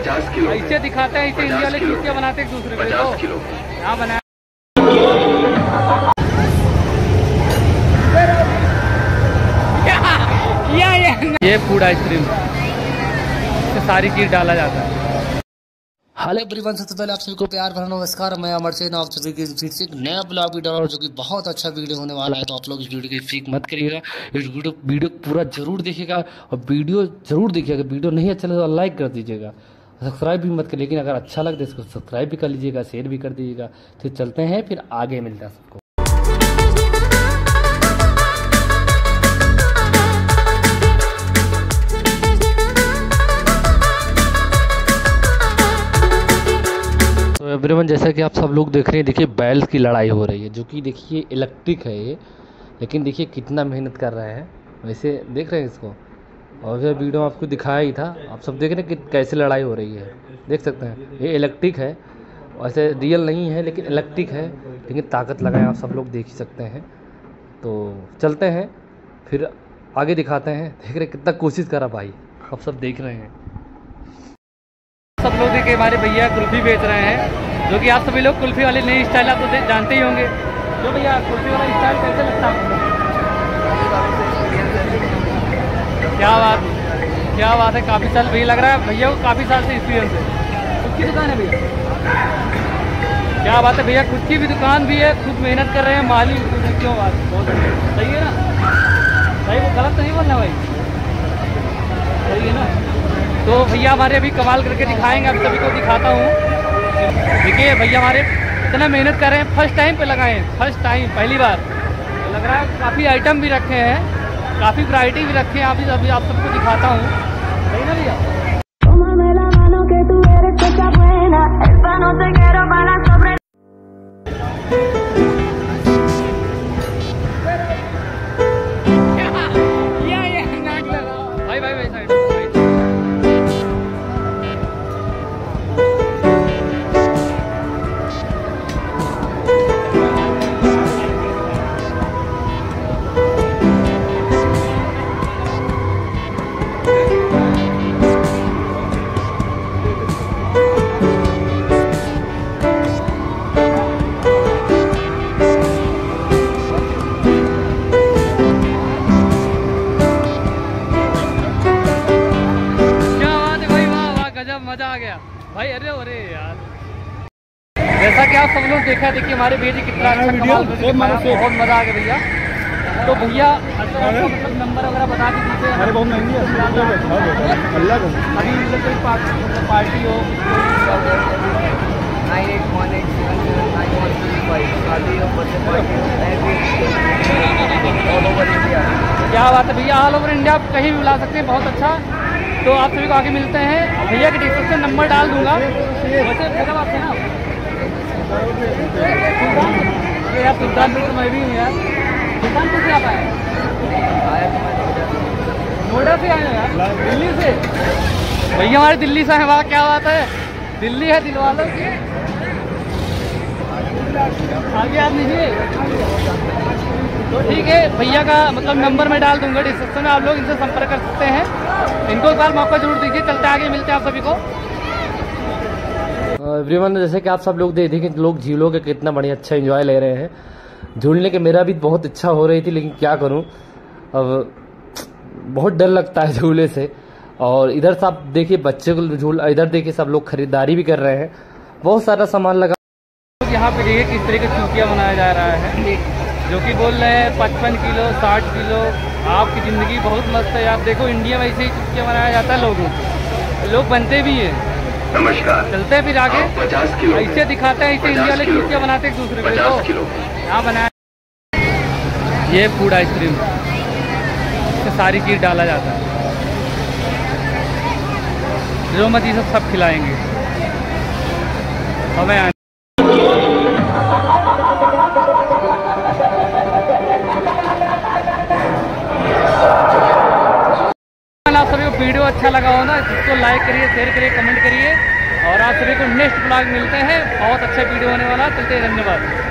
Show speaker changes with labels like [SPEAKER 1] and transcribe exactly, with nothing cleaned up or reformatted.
[SPEAKER 1] पचास किलो ऐसे दिखाते हैं, ऐसे इंडिया वाले चूतिया बनाते हैं एक दूसरे को। यहाँ बनाया ये फूड आइसक्रीम, सारी चीज डाला जाता है।
[SPEAKER 2] हेलो एवरीवन, सबसे पहले आप सभी को प्यार भरा नमस्कार। मैं अमर सेन, आप सभी के फिर से एक नया ब्लॉग वीडियो और जो कि बहुत अच्छा वीडियो होने वाला है। तो आप लोग इस वीडियो की फीक मत करिएगा, इस वीडियो वीडियो पूरा जरूर देखिएगा और वीडियो जरूर देखिएगा। वीडियो नहीं अच्छा लगे तो लाइक कर दीजिएगा, सब्सक्राइब भी मत कर, लेकिन अगर अच्छा लगता है इसको सब्सक्राइब भी कर लीजिएगा, शेयर भी कर दीजिएगा। तो चलते हैं, फिर आगे मिलता है सबको। एवरीवन, जैसा कि आप सब लोग देख रहे हैं, देखिए बैल की लड़ाई हो रही है, जो कि देखिए इलेक्ट्रिक है ये, लेकिन देखिए कितना मेहनत कर रहे हैं। वैसे देख रहे हैं इसको, और ये वीडियो आपको दिखाया ही था, आप सब देख रहे हैं कि कैसे लड़ाई हो रही है। देख सकते हैं ये इलेक्ट्रिक है, वैसे रियल नहीं है लेकिन इलेक्ट्रिक है, लेकिन ताकत लगाए आप सब लोग देख ही सकते हैं। तो चलते हैं, फिर आगे दिखाते हैं। देख रहे कितना कोशिश करा भाई, आप सब देख रहे हैं। सब लोग देखिए हमारे भैया कुल्फी बेच रहे हैं, जो कि आप सभी लोग कुल्फी वाले नई स्टाइल आप तो जानते ही होंगे। तो भैया कुल्फी वाला स्टाइल कैसे लगता है आपको? क्या बात क्या बात है, काफ़ी साल भैया लग रहा है भैया को काफ़ी साल से एक्सपीरियंस है। खुद की दुकान है भैया, क्या बात है भैया, खुद की भी दुकान भी है, खुद मेहनत कर रहे हैं, माली क्यों बात बहुत सही है ना, सही वो गलत तो नहीं बोलना भाई, सही है ना। तो भैया हमारे अभी कमाल करके दिखाएंगे, आप सभी को दिखाता हूँ। देखिए भैया हमारे इतना मेहनत कर रहे हैं, फर्स्ट टाइम पे लगाए हैं, फर्स्ट टाइम पहली बार लग रहा है। काफ़ी आइटम भी रखे हैं, काफ़ी वैरायटी भी रखे हैं, अभी अभी आप सबको दिखाता हूँ, सही ना भैया। भाई भाई भाई साइड मजा आ गया भाई। अरे अरे यार, जैसा कि आप सब लोग देखा, देखिए हमारे भैया जी कितना अच्छा कमाल, बहुत मजा आ गया भैया। तो भैया मतलब नंबर वगैरह बता दीजिए। अरे बहुत महंगी है, अभी मतलब कोई पार्टी हो, क्या बात है भैया, ऑल ओवर इंडिया आप कहीं भी बुला सकते हैं, बहुत अच्छा। तो आप सभी को आगे मिलते हैं, भैया के डिस्क्रिप्शन नंबर डाल दूंगा। वैसे मेरा बात है ना, यार सुल्तानपुर तो मैं भी हूँ यार। सुल्तानपुर से आप आए? नोएडा से आए यार, दिल्ली से? भैया हमारे दिल्ली से हैं, वाह क्या बात है, दिल्ली है दिल वालों की। आगे आप लीजिए। तो ठीक है, भैया का मतलब नंबर मैं डाल दूंगा डिस्क्रिप्शन में, आप लोग इनसे संपर्क कर सकते हैं। इनको एक बार मौका जरूर दीजिए। चलते आगे, मिलते हैं आप सभी को। एवरीवन, जैसे कि आप सब लोग देख देखें, लोग झीलों के कितना बढ़िया अच्छा एंजॉय ले रहे हैं। झूलने के मेरा भी बहुत इच्छा हो रही थी, लेकिन क्या करूं, अब बहुत डर लगता है झूले से। और इधर से आप देखिए बच्चे को झूल, इधर देखिए सब लोग खरीदारी भी कर रहे हैं, बहुत सारा सामान लगा। यहाँ पे देखिए किस तरह का चूतिया बनाया जा रहा है, जो कि बोल रहे हैं पचपन किलो साठ किलो। आपकी ज़िंदगी बहुत मस्त है, आप देखो इंडिया में ऐसे ही चूतिया बनाया जाता है, लोगों लोग बनते भी हैं। नमस्कार, चलते हैं फिर आगे। ऐसे दिखाते हैं, ऐसे इंडिया वाले चूतिया बनाते हैं एक दूसरे को। यहाँ बनाया ये फूड आइसक्रीम, सारी चीज डाला जाता है, जो मर्जी सब सब खिलाएंगे हमें। आप सभी को वीडियो अच्छा लगा हो ना, इसको लाइक करिए, शेयर करिए, कमेंट करिए, और आप सभी को नेक्स्ट ब्लॉग मिलते हैं, बहुत अच्छा वीडियो होने वाला। चलते हैं, धन्यवाद।